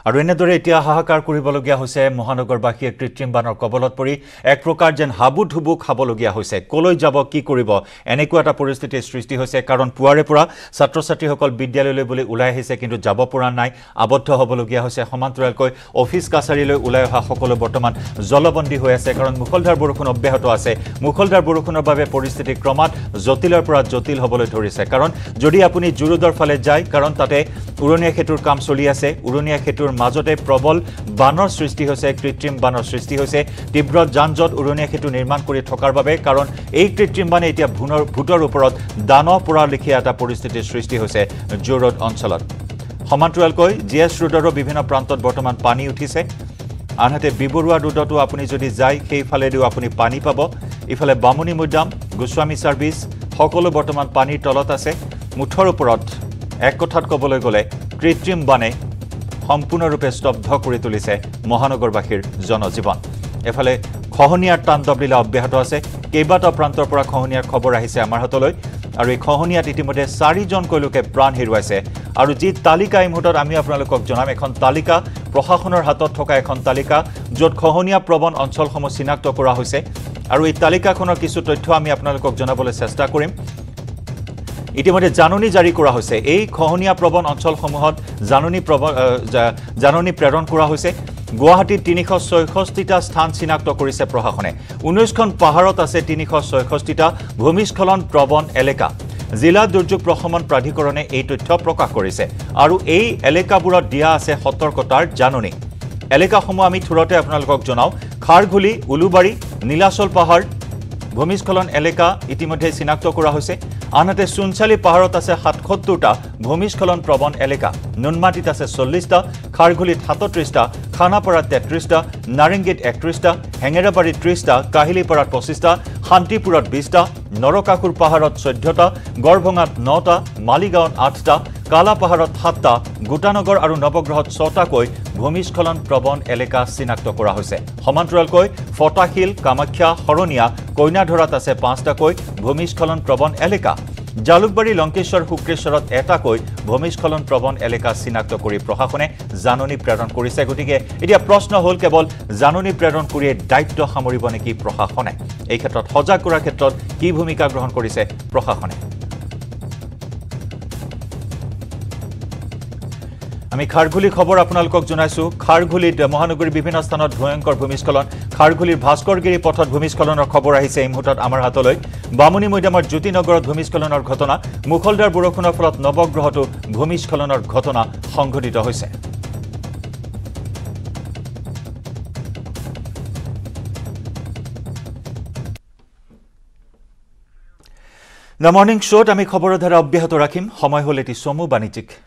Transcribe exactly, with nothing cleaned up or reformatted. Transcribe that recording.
আৰু এনেদৰে এতিয়া হাহাকাৰ কৰিবলগীয়া হৈছে মহানগৰবাসীয়ে কৃত্ৰিম বানৰ কবলত পৰি এক প্ৰকাৰ যেন হাবুধুবু খাবলগীয়া হৈছে কলৈ যাব কি কৰিব এনেকুৱা এটা পৰিস্থিতিৰ সৃষ্টি হৈছে কাৰণ পুৱাৰে পৰা ছাত্ৰ ছাত্ৰীসকল বিদ্যালয়লৈ বুলি ওলাই আহিছে কিন্তু যাব পৰা নাই আবদ্ধ হ'বলগীয়া হৈছে সমান্তৰালকৈ অফিচ কাছাৰীলৈ ওলাই অহা সকলো বৰ্তমান জলবন্দী হৈ আছে কাৰণ মুখলধাৰ বৰষুণ অব্যাহত আছে মুখলধাৰ বৰষুণৰ বাবে পৰিস্থিতি ক্ৰমাৎ জটিলৰ পৰা জটিল হ'বলৈ ধৰিছে কাৰণ যদি আপুনি জুৰুদৰ ফালে যায় কাৰণ তাতে উৰণীয়া সেতুৰ কাম চলি আছে উৰণীয়া সেতুৰ মাজতে প্ৰবল বানৰ সৃষ্টি হৈছে কৃত্ৰিম বানৰ সৃষ্টি হৈছে তীব্ৰ যানজট উৰণীয়া সেতু নিৰ্মাণ কৰি থকাৰ বাবে কাৰণ এই কৃত্ৰিম বানে এতিয়া ভূনৰ ভূতৰ ওপৰত দানৱ পৰা লিখিয়া এটা পৰিস্থিতিৰ সৃষ্টি হৈছে জোৰড অঞ্চলত সমান্তৰালকৈ জিএছ ৰোডৰো বিভিন্ন প্ৰান্তত বৰ্তমান পানী উঠিছে আনহাতে বিবৰুৱা ৰোডতো আপুনি যদি যায় সেইফালেদিও আপুনি পানী পাব ইফালে বামুনি মৈদাম গোস্বামী সাৰ্ভিস সকলো বৰ্তমান পানীৰ তলত আছে মুঠৰ ওপৰত এক কথাত ক'বলৈ গ'লে কৃত্ৰিম বানে সম্পূৰ্ণৰূপে স্তব্ধ কৰি তুলিছে মহানগৰবাসীৰ জনজীৱন এফালে খহনীয়াৰ তাণ্ডৱ লীলা অব্যাহত আছে কেইবাটা প্ৰান্তৰ পৰা খহনীয়াৰ খবৰ আহিছে আমাৰ হাতলৈ আৰু এই খহনীয়াত ইতিমধ্যে চাৰিজনকৈ লোকে প্ৰাণ হেৰুৱাইছে আৰু যি তালিকা এই মুহূৰ্তত আমি আপোনালোকক জনাম এখন তালিকা প্ৰশাসনৰ হাতত থকা এখন তালিকা য'ত খহনীয়া প্ৰবণ অঞ্চলসমূহ চিনাক্ত কৰা হৈছে আৰু এই তালিকাখনৰ কিছু তথ্য আমি আপোনালোকক জনাবলৈ চেষ্টা কৰিম ইতিমধ্যে জাননী জাৰি কৰা হৈছে এই খহনীয়া প্ৰবণ অঞ্চলসমূহত জাননী জাননী প্ৰেৰণ কৰা হৈছে গুৱাহাটীত তিনিশ ছয়ষষ্ঠিটা স্থান চিনাক্ত কৰিছে প্ৰশাসনে ঊনৈশখন পাহাৰত আছে তিনিশ ছয়ষষ্ঠিটা ভূমিস্খলন প্ৰবণ এলেকা জিলা দুৰ্যোগ প্ৰশমন প্ৰাধিকৰণে এই তথ্য প্ৰকাশ কৰিছে আৰু এই এলেকাবোৰত দিয়া আছে সতৰ্কতাৰ জাননী এলেকাসমূহ আমি থুৰতে আপোনালোকক জনাও খাৰঘুলি উলুবাৰী নীলাচল পাহাৰ ভূমিস্খলন এলেকা ইতিমধ্যে চিনাক্ত কৰা হৈছে আনহাতে সুনচালি পাহাৰত আছে সাতসত্তৰটা ভূমিস্খলন প্ৰবণ এলেকা নুনমাটিত আছে চল্লিশটা খাৰঘুলিত সাতত্ৰিশটা খানাপাৰাত তেত্ৰিশটা নাৰেংগীত একত্ৰিশটা হেঙেৰাবাৰীত ত্ৰিশটা কাহিলিপাৰাত পঁচিশটা শান্তিপুৰত বিশটা নৰকাসুৰ পাহাৰত চৈধ্যটা গড়ভঙাত নটা মালিগাঁৱত আঠটা কালা পাহাৰত সাতটা গোটানগৰ আৰু নৱগ্ৰহত ছটাকৈ ভূমিস্খলন প্ৰবণ এলেকা চিনাক্ত কৰা হৈছে সমান্তৰালকৈ ফটাশিল কামাখ্যা হৰণীয়া কইনাধৰাত আছে পাঁচটাকৈ ভূমিস্খলন প্ৰবণ এলেকা জালুকবাৰী লংকেশ্বৰ শুক্ৰেশ্বৰত এটাকৈ ভূমিস্খলন প্ৰবণ এলেকা চিনাক্ত কৰি প্ৰশাসনে জাননী প্ৰেৰণ কৰিছে গতিকে এতিয়া প্ৰশ্ন হ'ল কেৱল জাননী প্ৰেৰণ কৰিয়ে দায়িত্ব সামৰিব নেকি প্ৰশাসনে এই ক্ষেত্ৰত সজাগ কৰাৰ ক্ষেত্ৰত কি ভূমিকা গ্ৰহণ কৰিছে প্ৰশাসনে আমি খাৰঘুলি খবৰ আপোনালোকক জনাইছো খাৰঘুলিত মহানগৰীৰ বিভিন্ন স্থানত ভয়ংকৰ ভূমিস্খলন খাৰঘুলিৰ ভাস্কৰগিৰি পথত ভূমিস্খলনৰ খবৰ আহিছে এই মুহূৰ্তত আমাৰ হাতলৈ বামুনি মৈদামৰ জ্যোতিনগৰত ভূমিস্খলনৰ ঘটনা মুখলধাৰ বৰষুণৰ ফলত নৱগ্ৰহতো ভূমিস্খলনৰ ঘটনা সংঘটিত হৈছে দ্য মৰ্নিং শ্ব'ত আমি খবৰৰ ধাৰা অব্যাহত ৰাখিম সময় হ'ল এটি চমু বাণিজ্যিক